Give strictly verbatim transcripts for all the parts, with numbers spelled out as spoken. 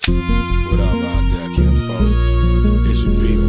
What up out there, Kim Folk? It's your people.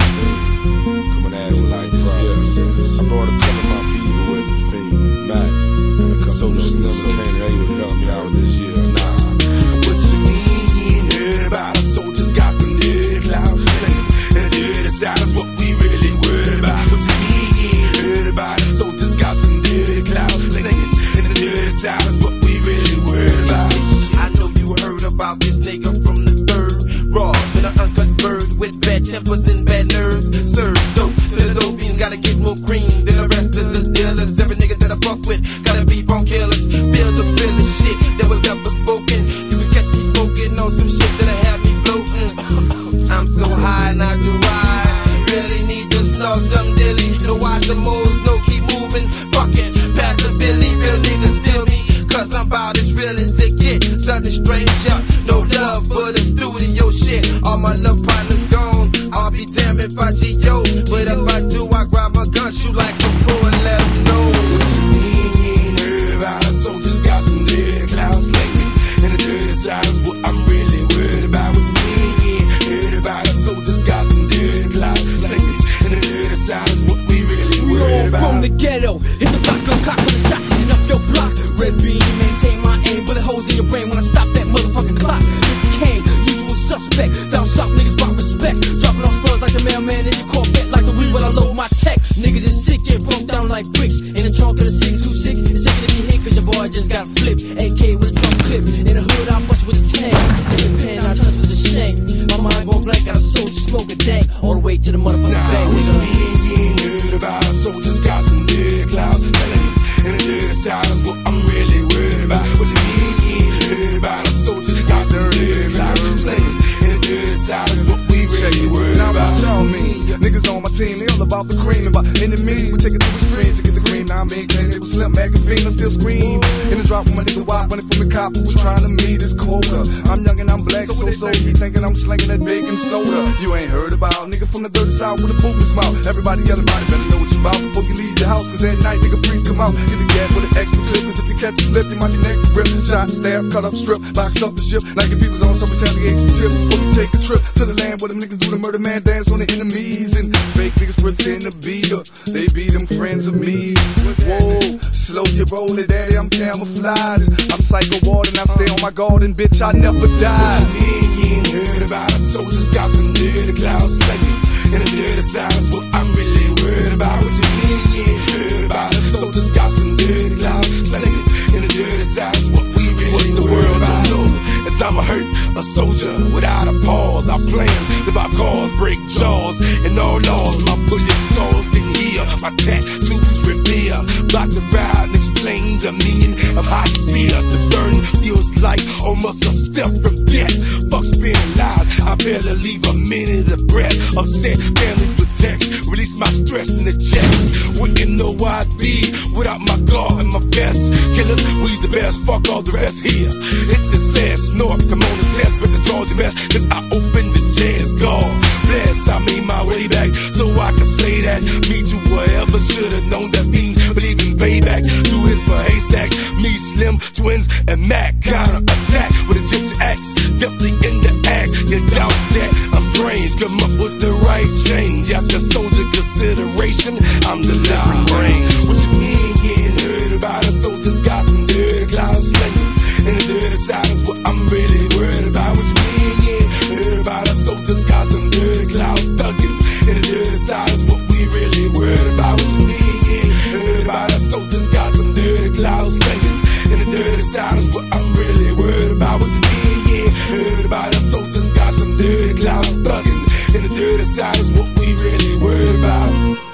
Coming at you like this, yeah. I brought a couple of my people with me, Fiend, Mac, and a couple soldiers never came able to help me out with this year. Nah. What you mean you ain't heard about us? Soldiers got some dirty clouds flinging, and the dirty side is what we really worried about. What you mean you ain't heard about us? Soldiers got some dirty clouds flinging, and the dirty side is what we really worried about. I know you heard about this nigga from the third, raw than an uncut bird with bad tempers and bad nerves. Serve dope to the dope fiends, gotta get more cream than the rest of the dealers. Every nigga that I fuck with gotta be born killers. Feel the feeling shit that was ever spoken. You can catch me smoking on some shit that'll have me floating. I'm so high and I do ride. Really need to snort some dilly. No watch the moves, no keep moving. Fucking pass the Billy. Real niggas feel me, cause I'm about as real as it get. Something stranger, no love for the studio shit. All my love partners gone. I'll be damned if I G O, but if I do, I grab my gun, shoot like a pro and let them know. What you mean you ain't heard about us? Soldiers got some dirty clouds slinging, and the dirty side is what I'm really worried about. What you mean you ain't heard about us? Soldiers got some dirty clouds slinging, and the dirty side is what we really worried about. From the ghetto, hit the block, go cock with the shots, clean up your block. Red bean, maintain my aim, bullet holes in your brain when I stop that motherfucking clock. Mister Kane, usual suspect, down south niggas want respect. Dropping off stars like the mailman in your Corvette, like the weed when I load my tech. Niggas is sick, get broke down like bricks. In the trunk of the six two six, it's shaking in your head cause your boy just got flipped. A K with a drum clip, in the hood I bust with a tank. In the pen I touch with a shank. My mind gon' blank, got a soldier smoke a dank. All the way to the motherfucking nah, bank. What you mean you ain't heard about us? Soldiers got some dirty clouds slinging, and the dirty side is what I'm really worried about. What you mean you ain't heard about us? Soldiers got some dirty clouds slinging, and the dirty side is what we really worried now about. What y'all mean? Niggas on my team, they all about the cream. And by enemies, we take it to extreme to get the green. Now I mean, claim they was slim, Mac and Fiend, I still scream. In the drop with my nigga Wop, running from the cop who was trying to meet his quota. I'm young and I'm black, so so he thinking I'm slinging that bacon soda. You ain't heard about nigga from the dirty side with a boot in his mouth. Everybody yelling about it, better know what you about before you leave your house. Cause at night, nigga freeze come out. Get the gas with an extra clip, cause if you catch a slip, you might be next to rip. Shot, stab, cut up, strip, box up the ship. Like if he was on some retaliation tip. Before we take a trip to the land where them niggas do the murder man dance on the enemies. And fake niggas pretend to be her. They be them friends of me. Whoa, slow your roll it, daddy, I'm camouflage. I'm psycho ward and I stay on my guard and bitch, I never die. What you mean you ain't heard about us? Soldiers got some dirty clouds slinging, and the dirty side is what I'm really worried about. What you mean you ain't heard about us? Soldiers got some dirty clouds slinging, and the dirty side is what we really what the world don't know. As I'm a hurt, a soldier without a pause. Our plans to buy cars, break jaws, and all laws. My bullet skulls can heal, my tattoos reveal. Block the ride and explain the meaning of hot steel. The burn feels like almost a step from death. Fuck spinning lies, I barely leave a minute of breath. Upset families with text, release my stress in the chest. Wouldn't know where I'd be without my guard and my vest. Killers, we's the best, fuck all the rest here. Hit the sad snort, come on and test with the Georgia best. Cause I opened the jazz, God bless. I made my way back so I could say that. Me too, whatever, should've known that Fiend believe in payback. Do his for haystacks, me, Slim, twins, and Mac. Counter attack with a gypsy axe, definitely in the act. You doubt that I'm strange, come up with the right change. After soldier consideration, I'm delivering brains. What you mean you ain't heard about us? Soldiers got some dirty clouds slinging, and the dirty side is what I'm really worried about. What you mean you ain't heard about us? Soldiers got some dirty clouds thugging, and the dirty side is what we really worried about. What you mean you ain't heard about us? Soldiers got some dirty clouds slinging, and the dirty side is what I'm really worried about. What you mean you ain't heard about us? Soldiers got some dirty clouds thugging, and the dirty side is what we really worried about.